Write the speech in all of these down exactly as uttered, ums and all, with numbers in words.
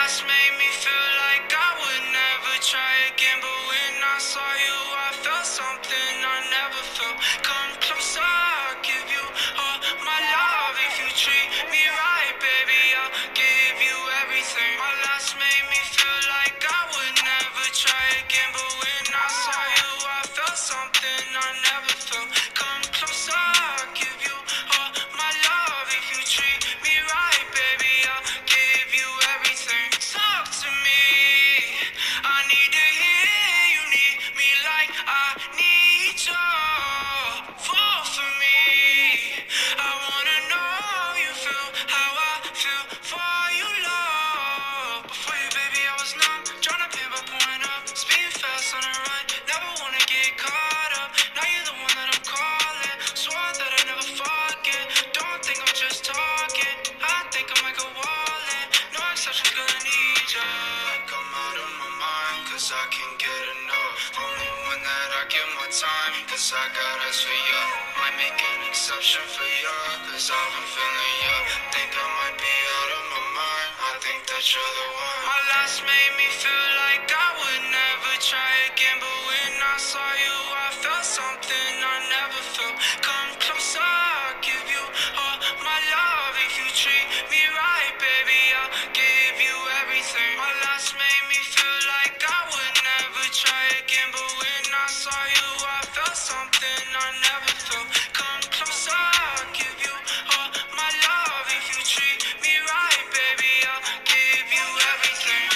last made me feel like I would never try again, but when I saw you, I felt something I never felt. Come closer, I'll give you all my love. If you treat me right, baby, I'll give you everything. My last made me feel like I would never try again, but when I saw you, I felt something I never felt. Come closer, I'll give you all my love. If you treat me right, baby, I'll give you everything. Talk to me, I need to hear you need me like I need you. Fall for me, I wanna know you feel how I feel for you, love. Before you, baby, I was numb, tryna pin by point up, speeding fast on the run, never wanna get caught up. Now you're the one that I'm calling, swore that I never forget. Don't think I'm just talking, I think I might go all in. No exceptions, gonna need ya. Like I'm out of my mind, cause I can't get enough. Only one that I give my time, cause I got eyes for ya. Might make an exception for ya, cause I've been feeling ya. Think I might be out of my mind, I think that you're the one. My last made me feel like I would never try again, but when I saw you, I felt something I never felt. Come closer, I'll give you all my love. If you treat me right, baby, I'll give you everything. My last made me feel like I would never try again, but when I saw you, I felt something I never felt. Come closer, I'll give you all my love. If you treat me right, baby, I'll give you everything.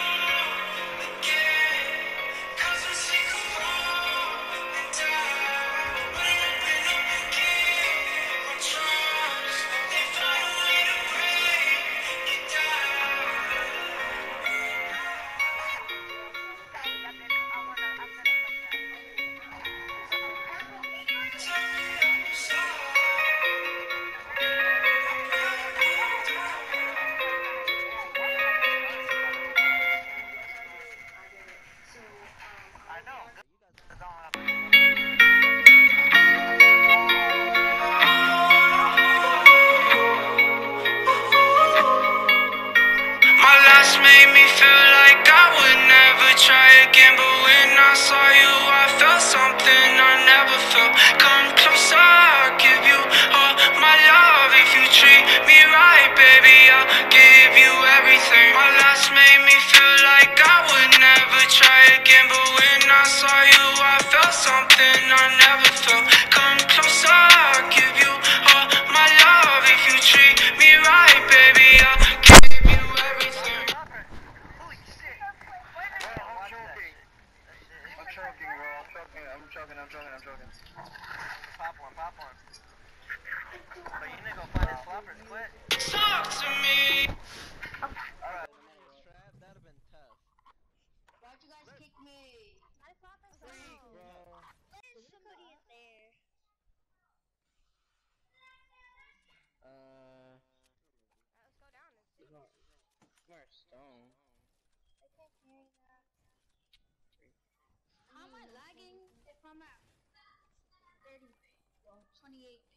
Cause we see you fall and die. Running up and up and give on trust. They find a way to break it down. My last made me feel like I would never try again, but when I saw you, I felt something I never felt. Come closer, I'll give you all my love. If you treat me right, baby, I'll give you everything. My last made me feel like I would never try again, but when I saw you, I felt something I never felt. Come closer, I'll give you all my love. If you treat me right, baby, I'll give you everything. I'm choking, bro. I'm choking. I'm choking. I'm choking. I'm choking. Pop one. Pop one. But you need to go find his floppers quick. Talk to me. Alright. That'd have been tough. Why'd you guys kick me? My flopper's Freak, down. bro. There's somebody in there. Uh, Alright, let's go down and see. more stone. I can't hear you now. How am I lagging if I'm at thirty, well, twenty-eight?